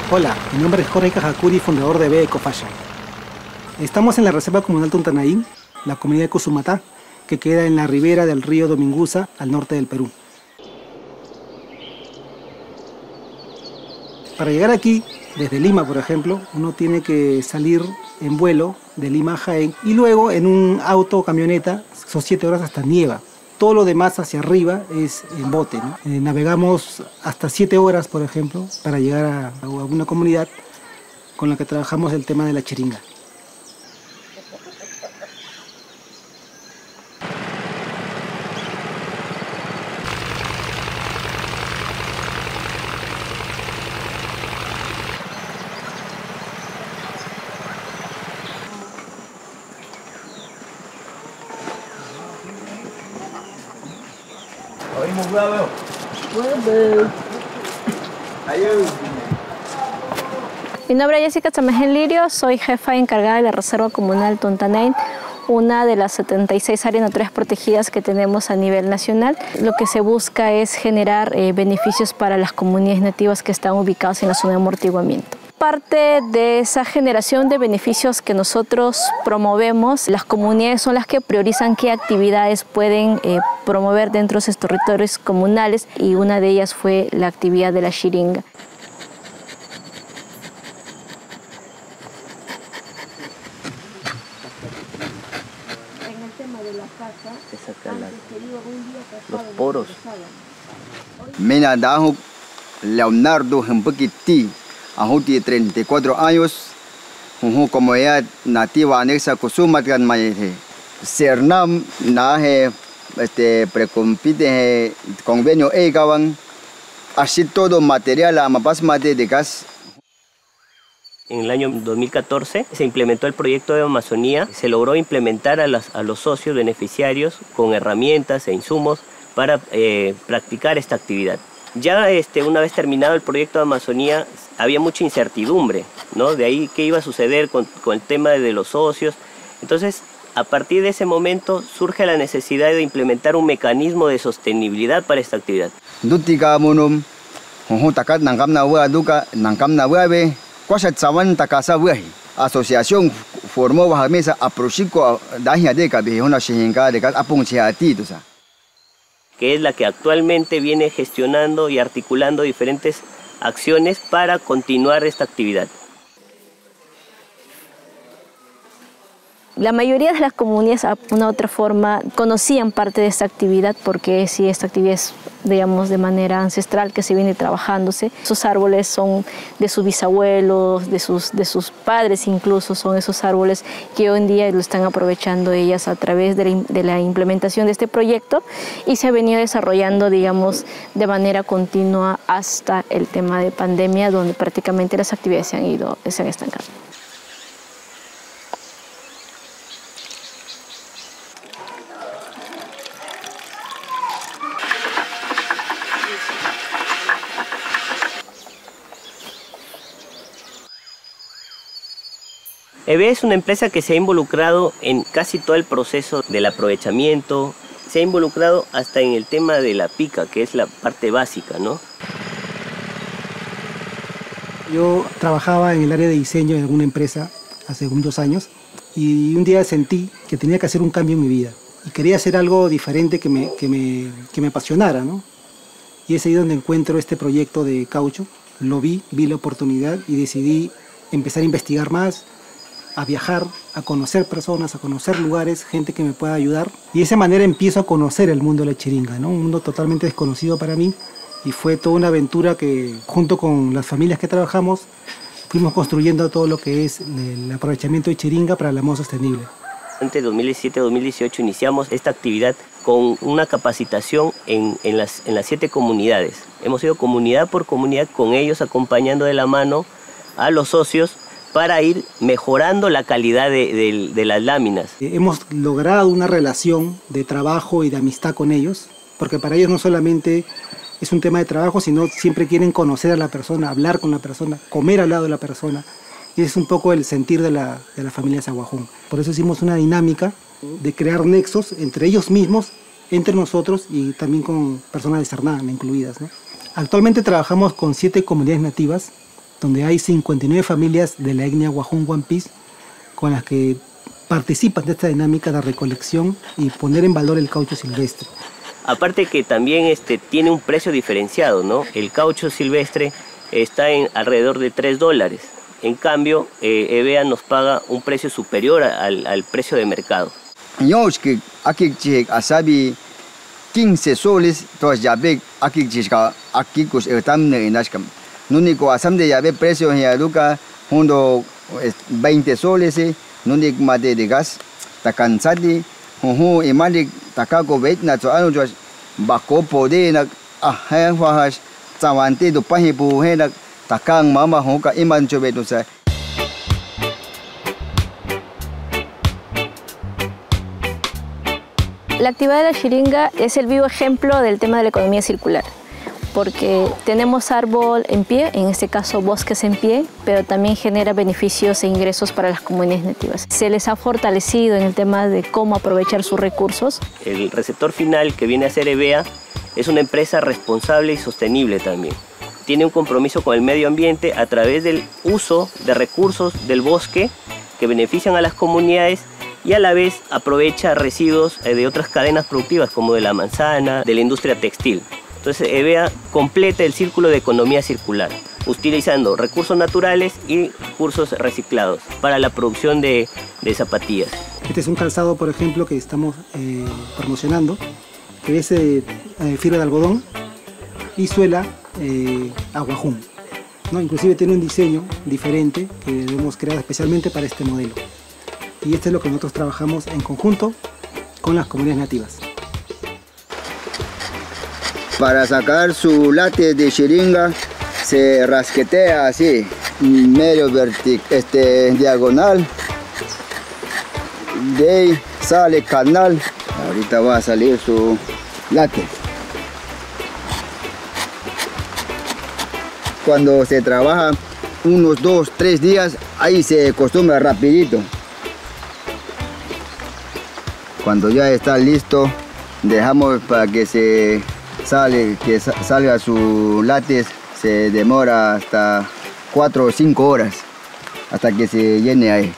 Hola, mi nombre es Jorge Cajacuri, fundador de BE Ecofashion. Estamos en la Reserva Comunal Tuntanaín, la comunidad de Cusumatá, que queda en la ribera del río Dominguza, al norte del Perú. Para llegar aquí, desde Lima, por ejemplo, uno tiene que salir en vuelo de Lima a Jaén y luego en un auto o camioneta, son 7 horas hasta Nieva. Todo lo demás hacia arriba es en bote, ¿no? Navegamos hasta 7 horas, por ejemplo, para llegar a una comunidad con la que trabajamos el tema de la chiringa. Mi nombre es Jessica Chamején Lirio, soy jefa encargada de la Reserva Comunal Tuntanaín, una de las 76 áreas naturales protegidas que tenemos a nivel nacional. Lo que se busca es generar beneficios para las comunidades nativas que están ubicadas en la zona de amortiguamiento. Parte de esa generación de beneficios que nosotros promovemos, las comunidades son las que priorizan qué actividades pueden promover dentro de sus territorios comunales, y una de ellas fue la actividad de la chiringa. En el tema de la casa, se sacan los poros. Mena dajo Leonardo Hempekiti, de 34 años, comunidad nativa anexa Cusumatán Mayeje. Cernam naje precompite convenio Egawan, así todo material amapas mate de gas. En el año 2014 se implementó el proyecto de Amazonía. Se logró implementar a los socios beneficiarios con herramientas e insumos para practicar esta actividad. Ya una vez terminado el proyecto de Amazonía, había mucha incertidumbre, ¿no? De ahí qué iba a suceder con el tema de los socios. Entonces, a partir de ese momento surge la necesidad de implementar un mecanismo de sostenibilidad para esta actividad. Asociación formó bajo mesa a Prochico Dajia de Cabejona Shinga de Apunchiatitusa, que es la que actualmente viene gestionando y articulando diferentes acciones para continuar esta actividad. La mayoría de las comunidades, de una u otra forma, conocían parte de esta actividad, porque sí, esta actividad es, digamos, de manera ancestral que se viene trabajándose. Esos árboles son de sus bisabuelos, de sus padres incluso, son esos árboles que hoy en día lo están aprovechando ellas a través de la implementación de este proyecto, y se ha venido desarrollando, digamos, de manera continua hasta el tema de pandemia, donde prácticamente las actividades se han estancado. EBE es una empresa que se ha involucrado en casi todo el proceso del aprovechamiento, se ha involucrado hasta en el tema de la pica, que es la parte básica, ¿no? Yo trabajaba en el área de diseño en alguna empresa hace muchos años, y un día sentí que tenía que hacer un cambio en mi vida y quería hacer algo diferente que me apasionara, ¿no? Y es ahí donde encuentro este proyecto de caucho. Lo vi la oportunidad y decidí empezar a investigar más, a viajar, a conocer personas, a conocer lugares, gente que me pueda ayudar. Y de esa manera empiezo a conocer el mundo de la chiringa, ¿no? Un mundo totalmente desconocido para mí, y fue toda una aventura que, junto con las familias que trabajamos, fuimos construyendo todo lo que es el aprovechamiento de chiringa para la moda sostenible. Entre 2017 y 2018 iniciamos esta actividad con una capacitación en las 7 comunidades. Hemos ido comunidad por comunidad con ellos, acompañando de la mano a los socios para ir mejorando la calidad de las láminas. Hemos logrado una relación de trabajo y de amistad con ellos, porque para ellos no solamente es un tema de trabajo, sino siempre quieren conocer a la persona, hablar con la persona, comer al lado de la persona. Y es un poco el sentir de la familia Saguajón. Por eso hicimos una dinámica de crear nexos entre ellos mismos, entre nosotros y también con personas de Cernam incluidas, ¿no? Actualmente trabajamos con 7 comunidades nativas donde hay 59 familias de la etnia Wajún Huanpis con las que participan de esta dinámica de recolección y poner en valor el caucho silvestre. Aparte que también tiene un precio diferenciado, ¿no? El caucho silvestre está en alrededor de $3. En cambio, EVEA nos paga un precio superior al precio de mercado. Yo que aquí asabi 15 soles, todas llave aquí cos están en Nashcam. No único asam de llave precio en Yaduca, junto 20 soles, no único mate de gas, tacansadi, y malik takako bet na to ano jos bako pode na ahas tawante do pahipu hena takang mama hoka iman chobe no sa. La actividad de la Xiringa es el vivo ejemplo del tema de la economía circular, porque tenemos árbol en pie, en este caso bosques en pie, pero también genera beneficios e ingresos para las comunidades nativas. Se les ha fortalecido en el tema de cómo aprovechar sus recursos. El receptor final que viene a ser EVEA es una empresa responsable y sostenible también. Tiene un compromiso con el medio ambiente a través del uso de recursos del bosque que benefician a las comunidades y a la vez aprovecha residuos de otras cadenas productivas como de la manzana, de la industria textil. Entonces EVEA completa el círculo de economía circular, utilizando recursos naturales y recursos reciclados para la producción de zapatillas. Este es un calzado, por ejemplo, que estamos promocionando, que es fibra de algodón y suela a Wajún, ¿no? Inclusive tiene un diseño diferente que hemos creado especialmente para este modelo. Y este es lo que nosotros trabajamos en conjunto con las comunidades nativas. Para sacar su late de Xiringa se rasquetea así, medio diagonal, de ahí sale canal, ahorita va a salir su late. Cuando se trabaja unos 2-3 días, ahí se acostumbra rapidito. Cuando ya está listo, dejamos para que salga su látex, se demora hasta 4 o 5 horas hasta que se llene ahí.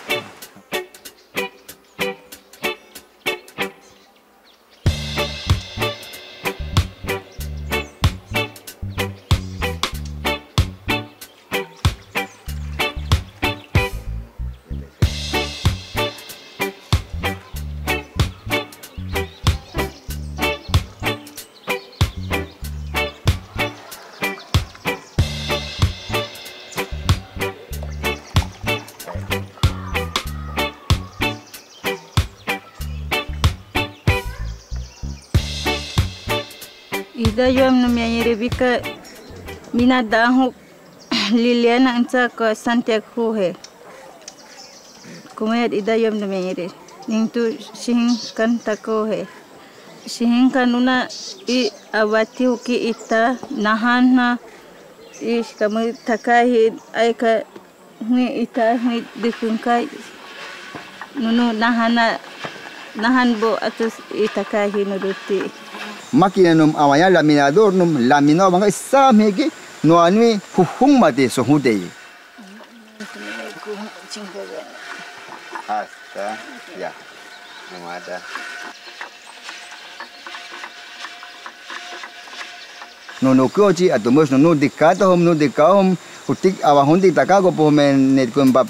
Ida yom no mianyere bika mina dahu Liliana anta ko Santiago he. Kumayad ida yom no mianyere nintu shin kan tako he. Shin kanuna I awati uki ita nahana ish kamu takahi aika ni ita ni dikunkai nunu nahan bo atus itakahi nuruti. Máquina num awanya laminador num laminado bang samegi no anui huhung mate sohude. Hasta ya. No ada. No koji atomos no dikahom utik awahundi takago po men net kumbab.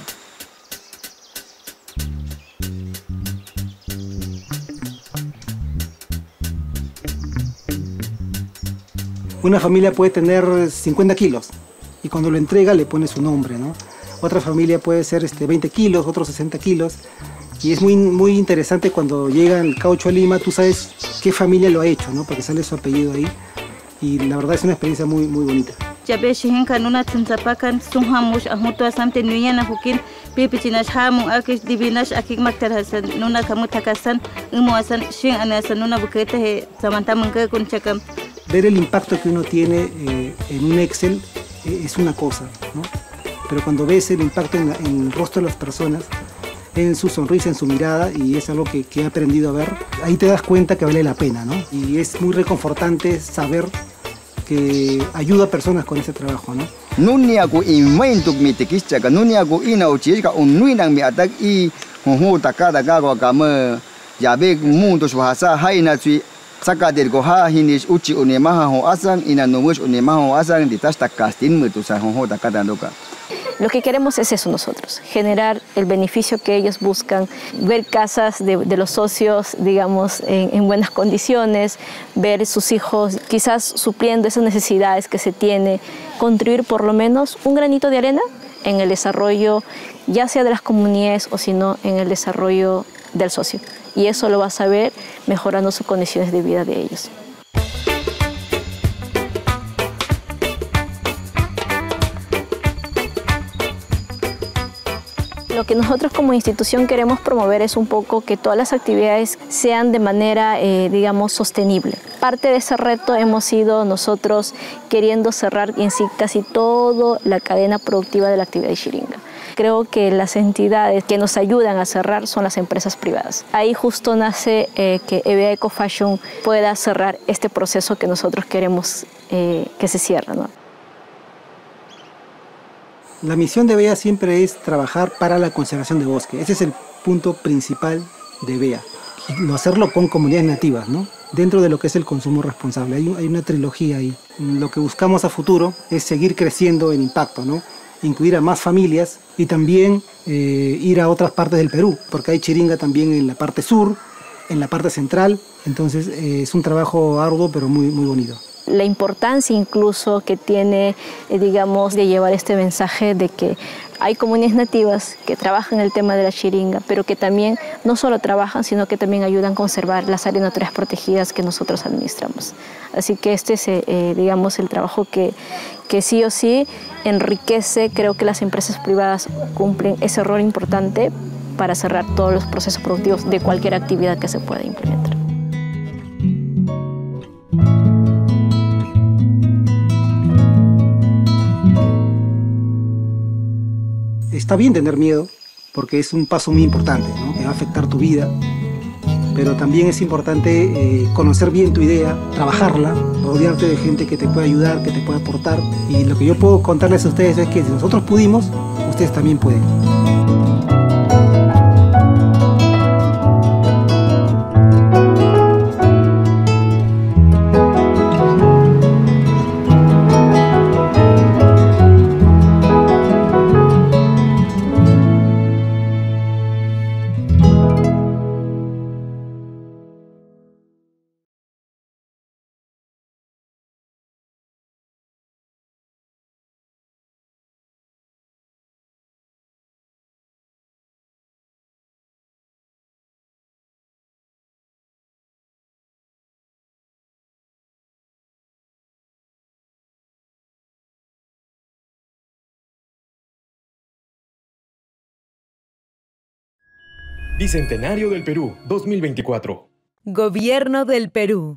Una familia puede tener 50 kilos y cuando lo entrega le pone su nombre, ¿no? Otra familia puede ser 20 kilos, otros 60 kilos. Y es muy interesante cuando llega el caucho a Lima, tú sabes qué familia lo ha hecho, ¿no? Porque sale su apellido ahí. Y la verdad es una experiencia muy bonita. Jabe shihin kanuna tsapakan sunghamush amuto asamte nuyana hukin pipichinash hamu akish dibinash akik maktar hasan nuna kamu takasan umuasan shin anasan nuna bukete he samanta mangke kun chakam. Ver el impacto que uno tiene en un Excel es una cosa, ¿no? Pero cuando ves el impacto en el rostro de las personas, en su sonrisa, en su mirada, y es algo que he aprendido a ver, ahí te das cuenta que vale la pena, ¿no? Y es muy reconfortante saber que ayuda a personas con ese trabajo, ¿no? nunia ku inventuk mi tekischaka nunia ku ina uchiska unuinang mi atak I honho takada gago kama yabe mundo suhasa haina chui sakader go ha hinis uchi unemaha ho asang ina nomus unemaha ho asang ditas takastin mutu sa honho takada doka. Lo que queremos es eso nosotros, generar el beneficio que ellos buscan, ver casas de los socios, digamos, en buenas condiciones, ver sus hijos quizás supliendo esas necesidades que se tiene, contribuir por lo menos un granito de arena en el desarrollo, ya sea de las comunidades o si no en el desarrollo del socio. Y eso lo vas a ver mejorando sus condiciones de vida de ellos. Lo que nosotros como institución queremos promover es un poco que todas las actividades sean de manera, digamos, sostenible. Parte de ese reto hemos ido nosotros queriendo cerrar en sí casi toda la cadena productiva de la actividad de Ixiringa. Creo que las entidades que nos ayudan a cerrar son las empresas privadas. Ahí justo nace que EVEA Ecofashion pueda cerrar este proceso que nosotros queremos que se cierre, ¿no? La misión de EVEA siempre es trabajar para la conservación de bosque. Ese es el punto principal de EVEA. Y hacerlo con comunidades nativas, ¿no? Dentro de lo que es el consumo responsable. Hay una trilogía ahí. Lo que buscamos a futuro es seguir creciendo en impacto, ¿no? Incluir a más familias y también ir a otras partes del Perú, porque hay Ixiringa también en la parte sur, en la parte central. Entonces es un trabajo arduo pero muy bonito. La importancia incluso que tiene, digamos, de llevar este mensaje de que hay comunidades nativas que trabajan el tema de la Ixiringa, pero que también no solo trabajan, sino que también ayudan a conservar las áreas naturales protegidas que nosotros administramos. Así que este es, digamos, el trabajo que sí o sí enriquece. Creo que las empresas privadas cumplen ese rol importante para cerrar todos los procesos productivos de cualquier actividad que se pueda implementar. Está bien tener miedo, porque es un paso muy importante, ¿no? Que va a afectar tu vida, pero también es importante conocer bien tu idea, trabajarla, rodearte de gente que te pueda ayudar, que te pueda aportar. Y lo que yo puedo contarles a ustedes es que si nosotros pudimos, ustedes también pueden. Bicentenario del Perú, 2024. Gobierno del Perú.